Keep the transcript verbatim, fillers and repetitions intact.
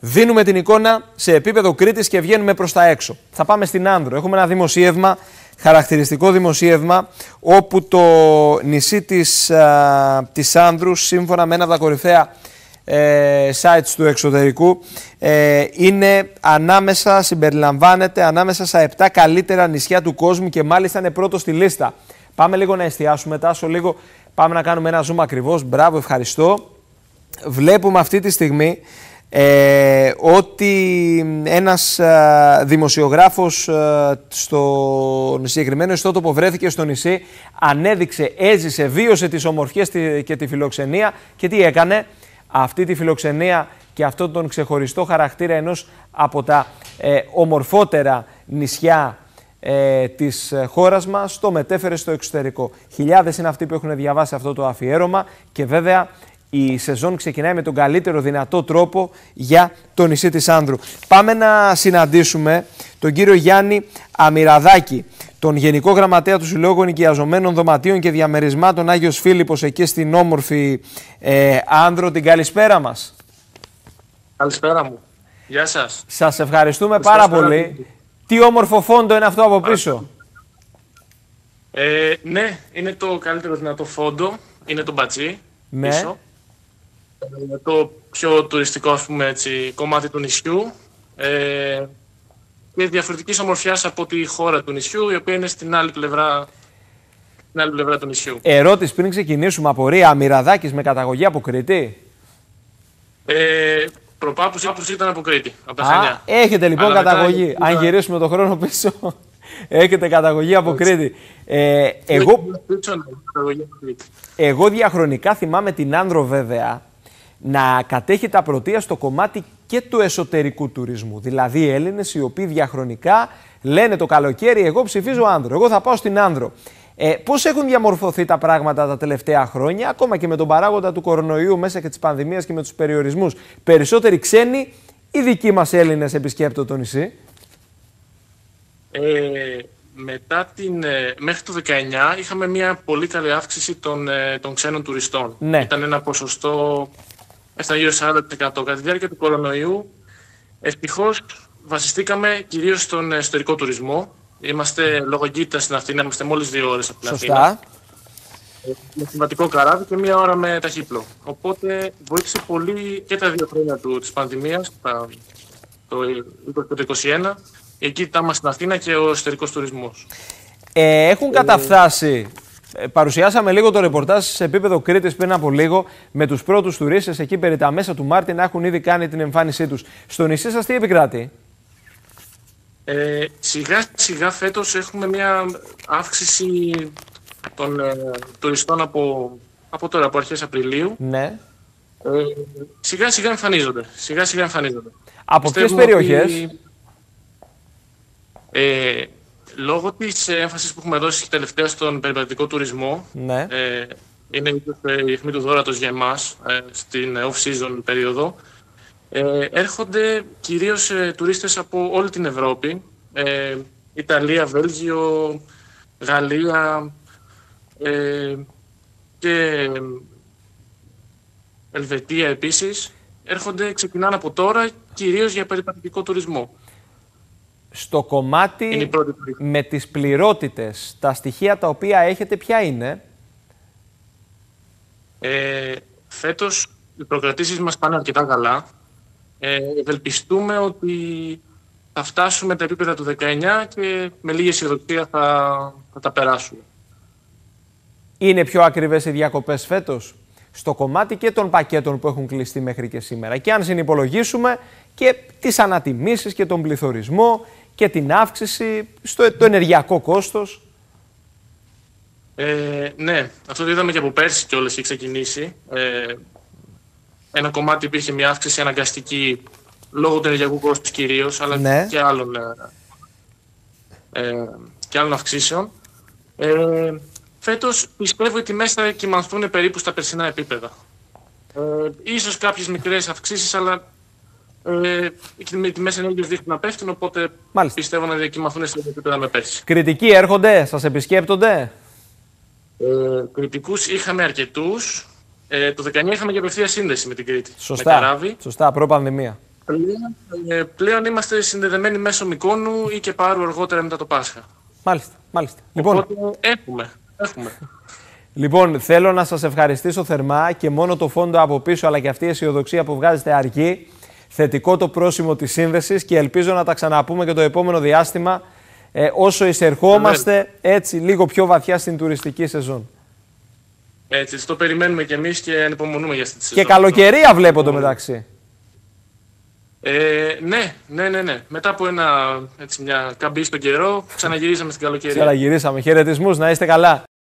Δίνουμε την εικόνα σε επίπεδο Κρήτης και βγαίνουμε προς τα έξω. Θα πάμε στην Άνδρο. Έχουμε ένα δημοσίευμα, χαρακτηριστικό δημοσίευμα, όπου το νησί της, α, της Άνδρου, σύμφωνα με ένα από τα κορυφαία ε, sites του εξωτερικού, ε, είναι ανάμεσα, συμπεριλαμβάνεται ανάμεσα στα επτά καλύτερα νησιά του κόσμου και μάλιστα είναι πρώτο στη λίστα. Πάμε λίγο να εστιάσουμε, Τάσο, λίγο πάμε να κάνουμε ένα zoom ακριβώς. Μπράβο, ευχαριστώ. Βλέπουμε αυτή τη στιγμή Ε, ότι ένας α, δημοσιογράφος α, στο συγκεκριμένο ιστότοπο βρέθηκε στο νησί, ανέδειξε, έζησε, βίωσε τις ομορφιές και τη φιλοξενία και τι έκανε? Αυτή τη φιλοξενία και αυτόν τον ξεχωριστό χαρακτήρα ενός από τα ε, ομορφότερα νησιά ε, της χώρας μας το μετέφερε στο εξωτερικό. Χιλιάδες είναι αυτοί που έχουν διαβάσει αυτό το αφιέρωμα και βέβαια η σεζόν ξεκινάει με τον καλύτερο δυνατό τρόπο για το νησί της Άνδρου. Πάμε να συναντήσουμε τον κύριο Γιάννη Αμυραδάκη, τον Γενικό Γραμματέα του Συλλόγου Ενοικιαζομένων Δωματίων και Διαμερισμάτων Άγιος Φίλιππος, εκεί στην όμορφη ε, Άνδρο. Την καλησπέρα μας. Καλησπέρα μου. Γεια σας. Σας ευχαριστούμε πάρα πολύ. Τι όμορφο φόντο είναι αυτό από πίσω. Ε, ναι, είναι το καλύτερο δυνατό φόντο. Είναι το μπατζί. Ναι. Πίσω. Το πιο τουριστικό, ας πούμε, έτσι, κομμάτι του νησιού ε, και διαφορετικής ομορφιάς από τη χώρα του νησιού, η οποία είναι στην άλλη πλευρά, στην άλλη πλευρά του νησιού. Ερώτηση πριν ξεκινήσουμε, απορία, Αμυραδάκης με καταγωγή από Κρήτη? Ε, προπάπους άπους ήταν από Κρήτη, από τα Α, Χανιά. έχετε λοιπόν Αλλά καταγωγή, μετά, αν γυρίσουμε το χρόνο πίσω, έχετε καταγωγή από Κρήτη. Ε, εγώ, εγώ διαχρονικά θυμάμαι την Άνδρο βέβαια να κατέχει τα πρωτεία στο κομμάτι και του εσωτερικού τουρισμού. Δηλαδή οι Έλληνες οι οποίοι διαχρονικά λένε το καλοκαίρι εγώ ψηφίζω Άνδρο, εγώ θα πάω στην Άνδρο. Ε, πώς έχουν διαμορφωθεί τα πράγματα τα τελευταία χρόνια, ακόμα και με τον παράγοντα του κορονοϊού μέσα και της πανδημίας και με τους περιορισμούς? Περισσότεροι ξένοι ή δικοί μας Έλληνες επισκέπτονται το νησί? Ε, μετά την, ε, μέχρι το δεκαεννιά είχαμε μια πολύ καλή αύξηση των, ε, των ξένων τουριστών. Ναι. Ήταν ένα ποσοστό, έφτανε γύρω σαράντα τοις εκατό. Κατά τη διάρκεια του κορονοϊού, ευτυχώς βασιστήκαμε κυρίως στον εσωτερικό τουρισμό. Είμαστε λόγω εγκύτητας στην Αθήνα, είμαστε μόλις δύο ώρες από την Σωστά. Αθήνα. Με συμβατικό καράβι και μία ώρα με ταχύπλο. Οπότε βοήθησε πολύ και τα δύο χρόνια του, της πανδημίας, τα, το είκοσι και το είκοσι ένα, η εγκύτητά μας στην Αθήνα και ο εσωτερικός τουρισμός. Ε, έχουν καταφτάσει, ε, παρουσιάσαμε λίγο το ρεπορτάζ σε επίπεδο Κρήτης πριν από λίγο, με τους πρώτους τουρίστες εκεί περί τα μέσα του Μάρτη να έχουν ήδη κάνει την εμφάνισή τους. Στο νησί σας τι επικράτει? Ε, σιγά σιγά φέτος έχουμε μια αύξηση των ε, τουριστών από, από τώρα, από αρχές Απριλίου. Ναι. Ε, σιγά σιγά εμφανίζονται. Σιγά σιγά εμφανίζονται. Από ποιες περιοχές? Ότι, ε, λόγω της έμφασης που έχουμε δώσει τελευταία στον περιβαλλοντικό τουρισμό, Ναι. ε, είναι η αιχμή του δώρατος για εμάς ε, στην off-season περίοδο. Ε, έρχονται κυρίως ε, τουρίστες από όλη την Ευρώπη, ε, Ιταλία, Βέλγιο, Γαλλία ε, και Ελβετία επίσης. Έρχονται, ξεκινάνε από τώρα, κυρίως για περιπατητικό τουρισμό. Στο κομμάτι με τις πληρότητες, τα στοιχεία τα οποία έχετε ποια είναι? Ε, φέτος οι προκρατήσεις μας πάνε αρκετά καλά. Ε, ευελπιστούμε ότι θα φτάσουμε τα επίπεδα του δεκαεννιά και με λίγη αισιοδοξία θα, θα τα περάσουμε. Είναι πιο ακριβές οι διακοπές φέτος? Στο κομμάτι και των πακέτων που έχουν κλειστεί μέχρι και σήμερα. Και αν συνυπολογίσουμε και τις ανατιμήσεις και τον πληθωρισμό και την αύξηση στο το ενεργειακό κόστος. Ε, ναι, αυτό το είδαμε και από πέρσι κιόλας έχει ξεκινήσει. Ε, ένα κομμάτι υπήρχε μια αύξηση αναγκαστική λόγω του ενεργειακού κόστους κυρίως, αλλά ναι. και, άλλων, ε, και άλλων αυξήσεων. Ε, φέτος πιστεύω ότι οι τιμές θα κυμανθούν περίπου στα περσινά επίπεδα. Ε, ίσως κάποιες μικρές αυξήσεις, αλλά ε, οι τιμές ενέργειας δείχνουν να πέφτουν, οπότε Μάλιστα. πιστεύω να διακυμανθούν στα επίπεδα με πέρσι. Κριτικοί έρχονται, σας επισκέπτονται? Ε, κριτικούς είχαμε αρκετούς. Ε, το δεκαεννιά είχαμε και απευθεία σύνδεση με την Κρήτη. Σωστά, με καράβι. Σωστά, προ-πανδημία. Πλέον, ε, πλέον είμαστε συνδεδεμένοι μέσω Μυκόνου ή και Πάρου αργότερα μετά το Πάσχα. Μάλιστα, μάλιστα. Οπότε λοιπόν, έχουμε, έχουμε. Λοιπόν, θέλω να σας ευχαριστήσω θερμά και μόνο το φόντο από πίσω, αλλά και αυτή η αισιοδοξία που βγάζετε αρκεί. Θετικό το πρόσημο της σύνδεσης και ελπίζω να τα ξαναπούμε και το επόμενο διάστημα, ε, όσο εισερχόμαστε έτσι λίγο πιο βαθιά στην τουριστική σεζόν. Έτσι, το περιμένουμε κι εμείς και ανυπομονούμε για αυτή τη σεζόν. Και καλοκαιρία βλέπω το μεταξύ. Ε, ναι, ναι, ναι, ναι. Μετά από ένα, έτσι, μια καμπή στον καιρό, ξαναγυρίσαμε στην καλοκαιρία. Ξαναγυρίσαμε. Χαιρετισμούς, να είστε καλά.